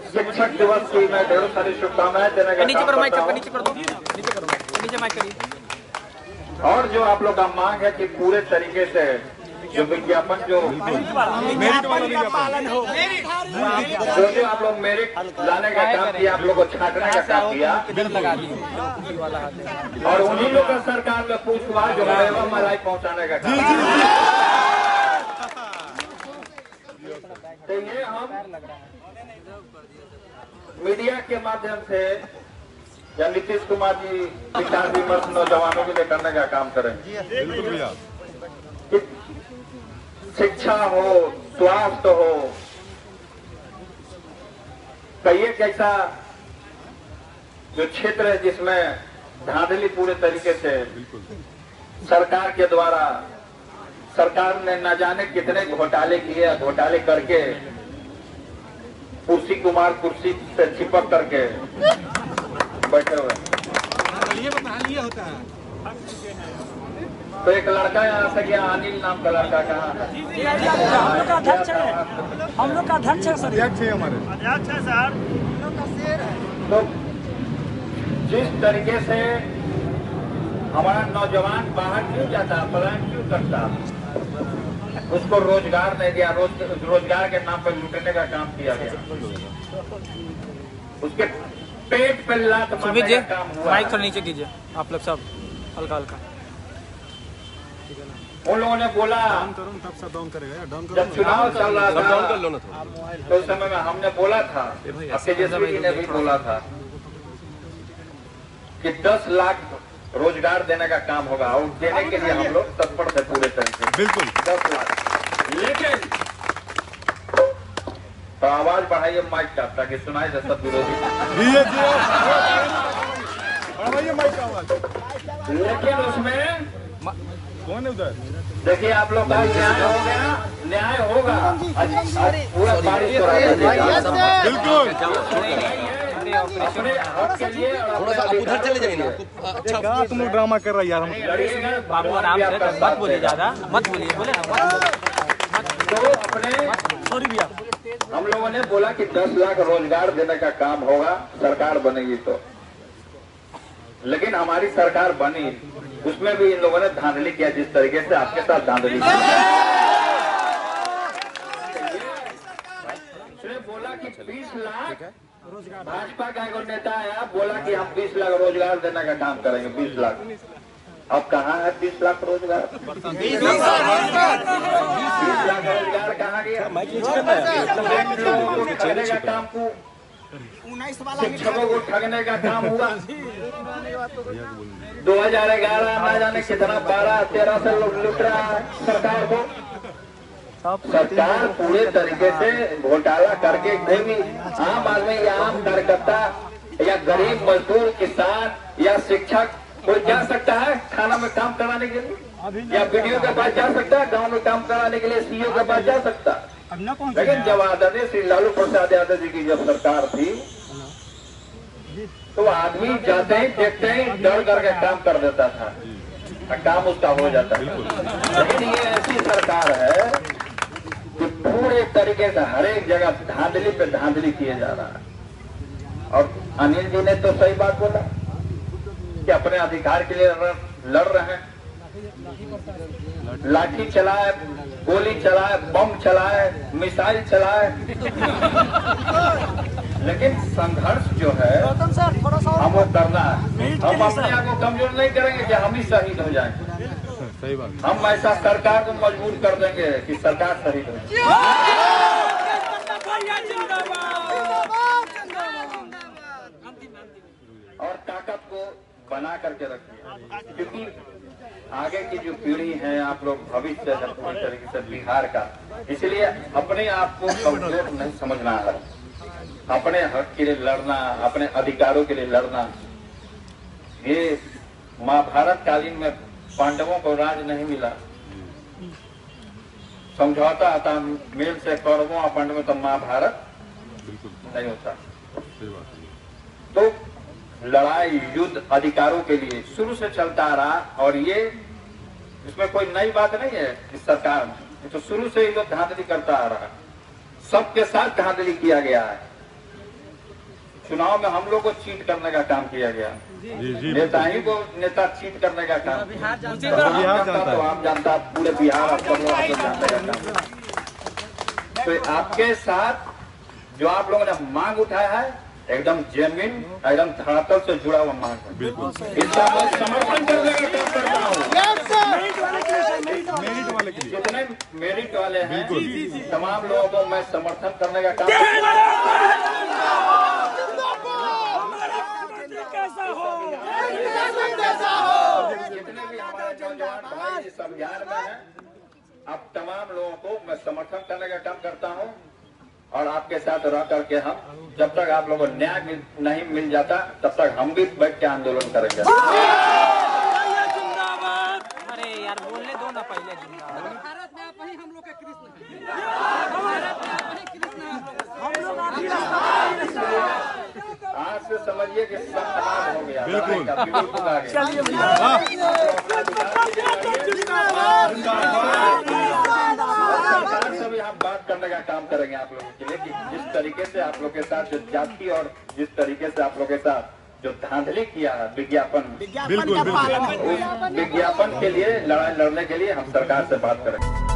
शिक्षक दिवस की मैं ढेरों सारी शुभकामनाएं देने का नीचे करो माइक, काम नीचे कर दो, नीचे करो, नीचे माइक करिए। और जो आप लोग का मांग है कि पूरे तरीके से जो विज्ञापन जो पालन हो, जो आप लोग मेरिट लाने का काम किया, आप लोग को छांटने का काम किया, और उन्हीं लोग का सरकार में पूछ हुआ जो मेवा मलाई पहुंचाने का काम। तो ये हम मीडिया के माध्यम से या नीतीश कुमार जी विचार विमर्श नौजवानों के लिए करने का काम करेंगे। शिक्षा हो, स्वास्थ्य हो, कई एक ऐसा जो क्षेत्र है जिसमें धांधली पूरे तरीके से सरकार के द्वारा, सरकार ने न जाने कितने घोटाले किए, घोटाले करके कुर्सी कुमार कुर्सी से चिपक करके बैठे हुए। होता है। तो एक लड़का यहाँ से गया, अनिल नाम का लड़का, कहाँ है? हम लोग का अध्यक्ष है, हम लोग का अध्यक्ष है सर, अध्यक्ष है हमारे, अध्यक्ष है सर। तो जिस तरीके से हमारा नौजवान बाहर क्यों जाता, पलायन क्यों करता, उसको रोजगार नहीं दिया, रोजगार के नाम पर लूटने का काम किया गया, उसके पेट पे लात मारने का काम हुआ। माइक थोड़ा नीचे कीजिए आप लोग सब, हल्का हल्का। उन लोगों ने बोला जब चुनाव चल रहा था तो उस समय में हमने बोला था, तेजस्वी जी ने भी बोला था कि 10 लाख रोजगार देने का काम होगा, और देने के लिए हम लोग तत्पर थे पूरे तरीके से। बिल्कुल 10 लाख। लेकिन तो आवाज बढ़ाइए माइक का, ताकि सुनाई दे सब विरोधी। लेकिन उसमें कौन है उधर? देखिए आप लोग का न्याय हो गया, न्याय होगा, पूरा बारिश हो रहा है। बिल्कुल अपने हक के लिए उधर चले जाइए ना। अच्छा क्या तुम लोग ड्रामा कर रहा है यार? हम बाबू आराम से, मत बोलिए ज्यादा, मत बोलिए, बोले ना तो अपने सॉरी भैया। हम लोगों ने बोला कि 10 लाख रोजगार देने का काम होगा, सरकार बनेगी तो। लेकिन हमारी सरकार बनी, उसमें भी इन लोगों ने धांधली किया, जिस तरीके से आपके साथ धांधली किया। उसने बोला कि 20 लाख भाजपा का एक नेता आया, बोला कि हम 20 लाख रोजगार देने का काम करेंगे, 20 लाख। अब कहाँ है 20 लाख रोजगार? 20 लाख रोजगार कहाँ गया? लोगों को ठगने का काम को, शिक्षकों को ठगने का काम हुआ। 2011 ना जाने कितना 12-13 से लोग लूट रहा है सरकार को। सरकार पूरे तरीके से घोटाला करके कोई भी आम आदमी या आम कार्यकर्ता या गरीब मजदूर, किसान या शिक्षक कोई जा सकता है थाना में काम कराने के लिए, या वीडियो के पास जा सकता है, गांव में काम कराने के लिए सीओ के पास जा सकता है। लेकिन जब आदरणीय श्री लालू प्रसाद यादव जी की जब सरकार थी तो आदमी जाते ही देखते ही डर करके काम कर देता था, काम उसका हो जाता था। लेकिन ये ऐसी सरकार है कि पूरे तरीके से हर एक जगह धांधली पे धांधली किए जा रहा है। और अनिल जी ने तो सही बात बोला कि अपने अधिकार के लिए लड़ रहे हैं, लाठी चलाए, गोली चलाए, बम चलाए, मिसाइल चलाए, लेकिन संघर्ष जो है हम वो करना है। हम अपने आप को कमजोर नहीं करेंगे कि हम ही शहीद हो जाएंगे। सही बात। हम ऐसा सरकार को मजबूर कर देंगे कि सरकार शहीद हो जाए। और ताकत को बना करके रखिए, क्योंकि आगे की जो पीढ़ी है, आप लोग भविष्य है पूरी तरीके से बिहार का, इसलिए अपने आप को कमजोर नहीं समझना है। अपने हक के लिए लड़ना, अपने अधिकारों के लिए लड़ना। ये महाभारत कालीन में पांडवों को राज नहीं मिला, समझौता आता मेल से कौरवों और पांडवों, तो महाभारत नहीं होता। तो लड़ाई, युद्ध अधिकारों के लिए शुरू से चलता आ रहा, और ये इसमें कोई नई बात नहीं है इस सरकार में, तो शुरू से ही लोग धांधली करता आ रहा है। सबके साथ धांधली किया गया है। चुनाव में हम लोग को चीट करने का काम किया गया। जी जी नेता ही को नेता चीट करने का काम। बिहार जानता तो है। आप जानता, पूरे बिहार आप सब लोग जानने का काम। तो आपके साथ जो आप लोगों ने मांग उठाया है एकदम जेन्युइन, एकदम धरातल से जुड़ा हुआ मांग है। बिल्कुल इसका मैं समर्थन करने का काम करता हूँ। मेरिट वाले के लिए। जितने मेरिट वाले हैं तमाम लोगों को मैं समर्थन करने का काम जितने भी हमारे नौजवान भाई इस अभियान में हैं, अब तमाम लोगों को मैं समर्थन करने का काम करता हूँ। और आपके साथ रह करके हम जब तक आप लोगों को न्याय नहीं मिल जाता तब तक हम भी बैठ के आंदोलन करेंगे। अरे यार बोलने दो ना पहले जिंदाबाद। भारत में आप ही हम लोग के कृष्ण आज से समझिए कि सब खराब हो गया। बिल्कुल। बिल्कुल आ गया। सरकार से भी हम बात करने का काम करेंगे आप लोगों के लिए कि जिस तरीके से आप लोग के साथ जो जाति और जिस तरीके से आप लोग के साथ जो धांधली किया है विज्ञापन, बिल्कुल बिल्कुल। उस विज्ञापन के लिए लड़ाई लड़ने के लिए हम सरकार से बात करेंगे।